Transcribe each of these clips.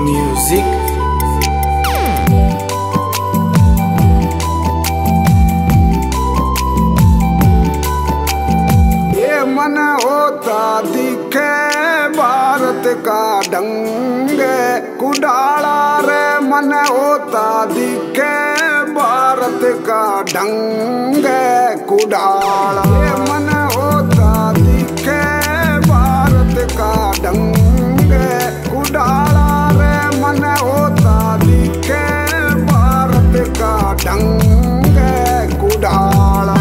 Music. ये मन होता दिखे भारत का ढंग, कुडाला रे मन होता दिखे भारत का ढंग कुडाला। ये मन होता दिखे भारत का ढंग कुडाला रे मन होता दिखे भारत का ढंग कुडाला।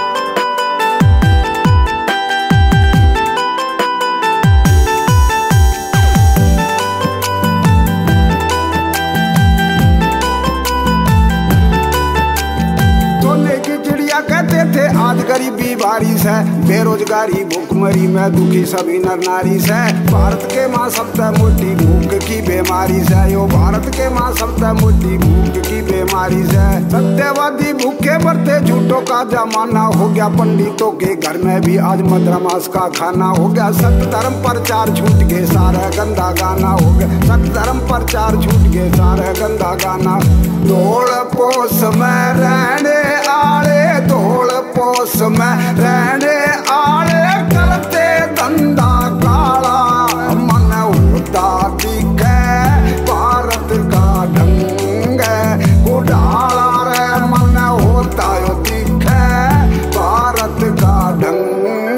कहते थे आज गरीबी बारिश है, बेरोजगारी भूखमरी में दुखी सभी नर नारी से। भारत के माँ सबसे मोटी भूख की बीमारी से, यो भारत के माँ सबसे मोटी भूख की बीमारी से। सत्यवादी भूखे मरते झूठों का जमाना हो गया, पंडितों के घर में भी आज मधुरमास का खाना हो गया। सत्य धर्म प्रचार छूट गए सारा गंदा गाना हो गया, सत्य धर्म प्रचार छूट गए सारा गंदा गाना। ढोल पोस में रहने आले, ढोल पोस में रहने आले करते धंधा काला। मन होता दिखे भारत का ढंग कुडाला रे मन होता यो दिखे भारत का ढंग।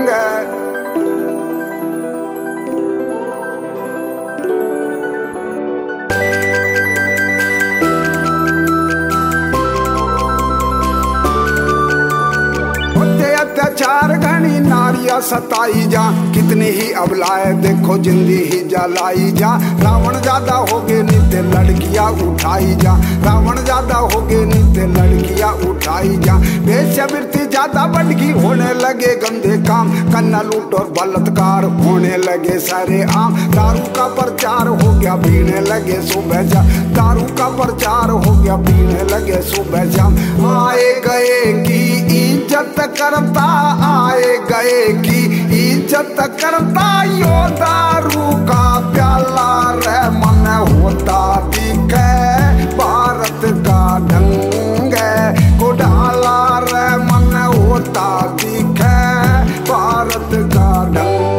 अत्याचार घनी नारियां सताई जा, कितनी ही अबलाए देखो जिंदी ही जलाई जा। रावण ज्यादा हो गए नित्य लड़कियां उठाई जा, रावण ज्यादा हो गए नित्य लड़कियां उठाई जा। वेश्यावृत्ति ज्यादा बढ़ गई, होने लगे गंदे काम, कन्ना लूट और बलात्कार होने लगे सारे आम। दारू का प्रचार हो गया पीने लगे सुबह शाम, दारू का प्रचार हो गया पीने लगे सुबह शाम। आए गए की इज्जत करता, आए गए की इज्जत करता, यो दारू का प्याला रे मन होता दिखे भारत का ढंग कुडाला रे मन होता दिखे भारत का ढंग।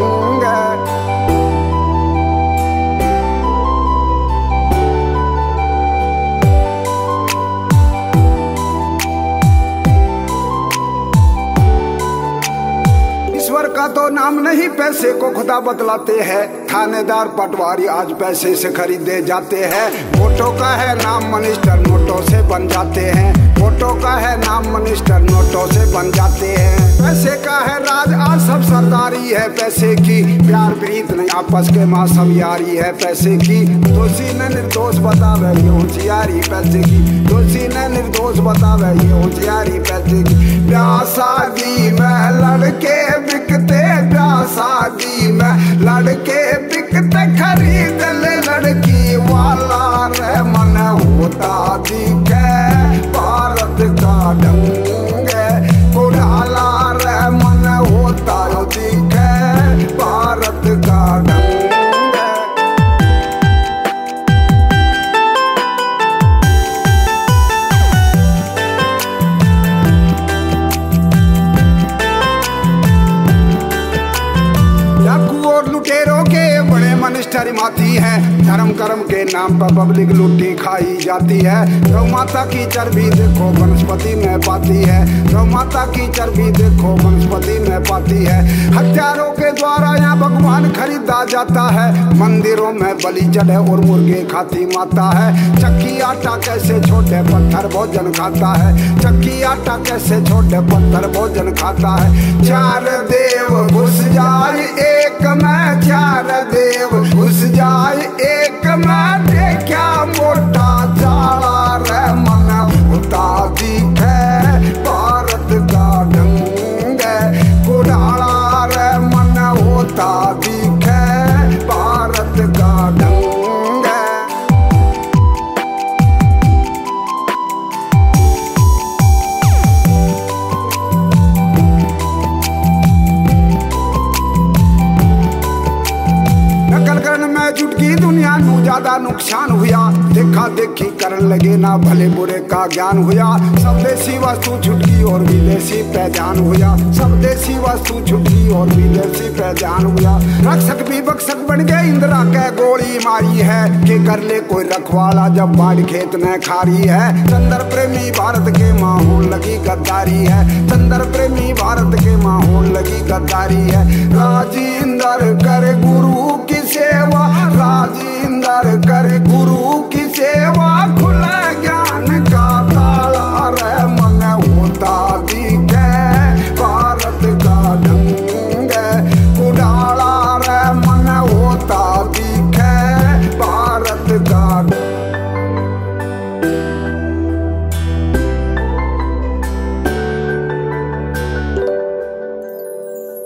ईश्वर का तो नाम नहीं, पैसे को खुदा बतलाते हैं। थानेदार पटवारी आज पैसे से खरीदे जाते हैं। वोटों का है नाम मिनिस्टर नोटों से बन जाते हैं, वोटों का है नाम मिनिस्टर नोटों से बन जाते हैं। पैसे का है राज आज सब सरदारी है पैसे की, प्यार प्रीत नहीं आपस के माँ सब यारी है पैसे की। दोषी ने निर्दोष बतावे ये होशियारी पैसे की, दोषी ने निर्दोष बतावे ये होशियारी पैसे की। ब्याह शादी में लड़के बिकते, ब्याह शादी में लड़के बिकते, खरीद ले लड़की वाला रे मन होता दिखे भारत का ढंग कुडाला रे मन होता दिखे भारत का ढंग। लुटेरों के बड़े मनिस्टर माती है, धर्म कर्म के नाम पर पब्लिक लूटी खाई जाती है। गौ माता की चर्बी देखो वनस्पति में पाती है, गौ माता की चर्बी देखो वनस्पति में पाती है। हत्यारों के द्वारा यहाँ भगवान खरीदा जाता है, मंदिरों में बलि चढ़े और मुर्गे खाती माता है। चक्की आटा कैसे छोटे पत्थर भोजन खाता है, चक्की आटा कैसे छोटे पत्थर भोजन खाता है। चार देव घुस जाए एक में, चार देव घुस जाए एक में, देखा मोटा जाला रे मन होता दिखे भारत का ढंग कुडाला रे मन होता दिखे भारत का ढंग। ज्यादा नुकसान हुआ, देखा देखी करने लगे ना भले बुरे का ज्ञान हुआ। सब देसी वस्तु छुटकी और विदेशी पे ध्यान हुआ, सब देसी वस्तु छुटकी और विदेशी पे ध्यान हुआ। रक्षक भी बक्षक बन गए, इंदिरा के गोली मारी है कि कर ले कोई रखवाला जब बाढ़ खेत में खारी है। चंद्र प्रेमी भारत के माहौल लगी गद्दारी है, चंद्र प्रेमी भारत के माहौल लगी गद्दारी है। राजिंदर करे गुरु की सेवा, राजिंदर करे गुरु की सेवा।